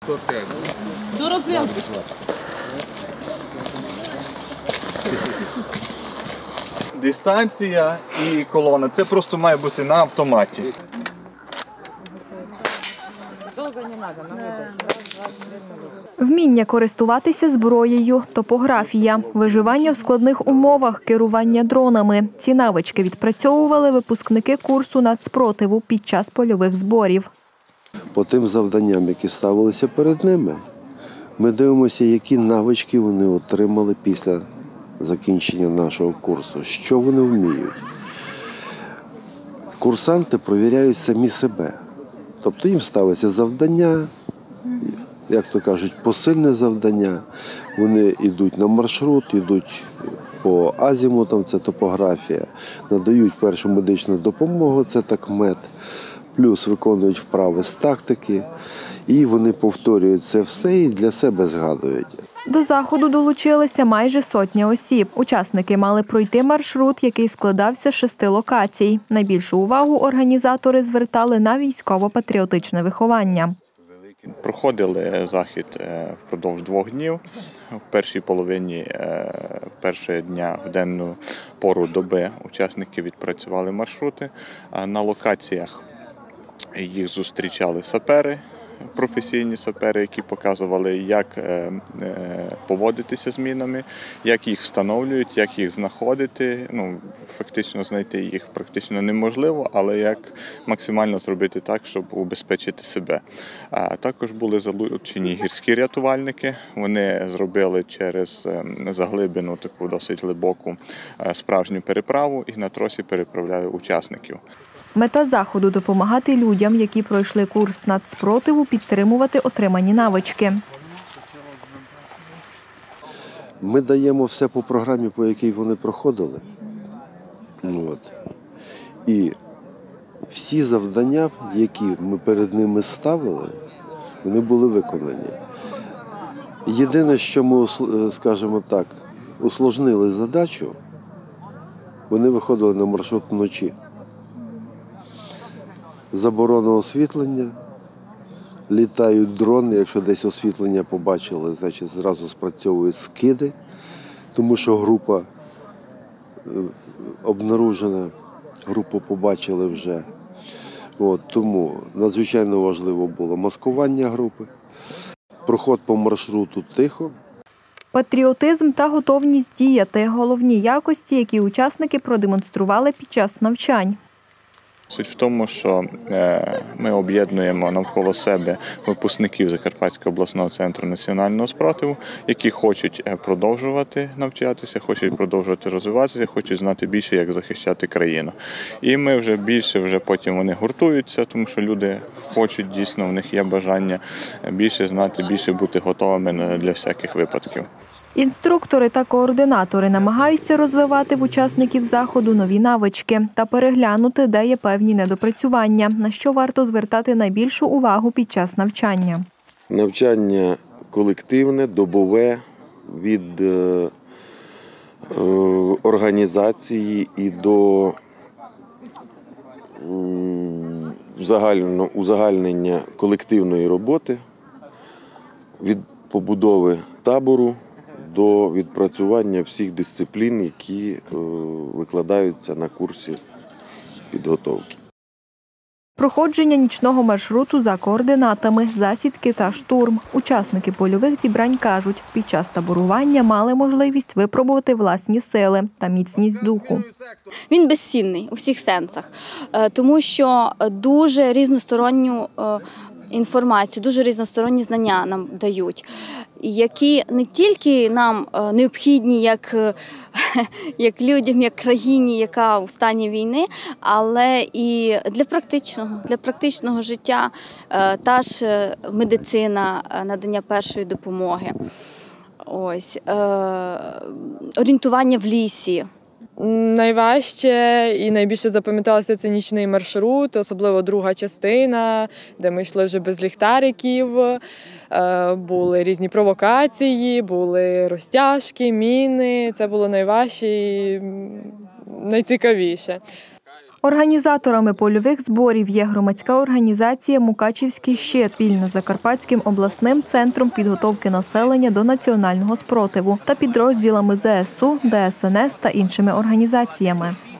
До розв'язку. Дистанція і колона – це просто має бути на автоматі. Вміння користуватися зброєю, топографія, виживання в складних умовах, керування дронами. Ці навички відпрацьовували випускники курсу нацспротиву під час польових зборів. По тим завданням, які ставилися перед ними, ми дивимося, які навички вони отримали після закінчення нашого курсу, що вони вміють. Курсанти перевіряють самі себе. Тобто їм ставиться завдання, як то кажуть, посильне завдання. Вони йдуть на маршрут, йдуть по азімутам, це топографія, надають першу медичну допомогу, це такмет, плюс виконують вправи з тактики, і вони повторюють це все і для себе згадують. До заходу долучилися майже сотня осіб. Учасники мали пройти маршрут, який складався з 6 локацій. Найбільшу увагу організатори звертали на військово-патріотичне виховання. Проходили захід впродовж 2 днів. В першій половині першого дня в денну пору доби учасники відпрацювали маршрути. На локаціях їх зустрічали сапери, професійні сапери, які показували, як поводитися з мінами, як їх встановлюють, як їх знаходити. Фактично знайти їх практично неможливо, але як максимально зробити так, щоб убезпечити себе. Також були залучені гірські рятувальники. Вони зробили через заглибину, таку досить глибоку, справжню переправу і на тросі переправляли учасників. Мета заходу – допомагати людям, які пройшли курс нацспротиву, підтримувати отримані навички. Ми даємо все по програмі, по якій вони проходили. І всі завдання, які ми перед ними ставили, вони були виконані. Єдине, що ми, скажімо так, усложнили задачу, вони виходили на маршрут вночі. Заборона освітлення, літають дрони, якщо десь освітлення побачили, значить зразу спрацьовують скиди, тому що група обнаружена, групу побачили вже. Тому надзвичайно важливо було маскування групи, проход по маршруту тихо. Патріотизм та готовність діяти – головні якості, які учасники продемонстрували під час навчань. Суть в тому, що ми об'єднуємо навколо себе випускників Закарпатського обласного центру національного спротиву, які хочуть продовжувати навчатися, хочуть продовжувати розвиватися, хочуть знати більше, як захищати країну. І ми вже більше, потім вони гуртуються, тому що люди хочуть, дійсно, в них є бажання більше знати, більше бути готовими для всяких випадків. Інструктори та координатори намагаються розвивати в учасників заходу нові навички та переглянути, де є певні недопрацювання, на що варто звертати найбільшу увагу під час навчання. Навчання колективне, добове, від організації і до узагальнення колективної роботи, від побудови табору до відпрацювання всіх дисциплін, які викладаються на курсі підготовки. Проходження нічного маршруту за координатами, засідки та штурм. Учасники польових зібрань кажуть, під час таборування мали можливість випробувати власні сили та міцність духу. Він безцінний у всіх сенсах, тому що дуже різносторонню інформацію, дуже різносторонні знання нам дають, які не тільки нам необхідні як людям, як країні, яка у стані війни, але і для практичного життя, та ж медицина, надання першої допомоги, орієнтування в лісі. Найважче і найбільше запам'яталося це нічний маршрут, особливо друга частина, де ми йшли вже без ліхтариків, були різні провокації, були розтяжки, міни. Це було найважче і найцікавіше. Організаторами польових зборів є громадська організація «Мукачівський щит» спільно з Закарпатським обласним центром підготовки населення до національного спротиву та підрозділами ЗСУ, ДСНС та іншими організаціями.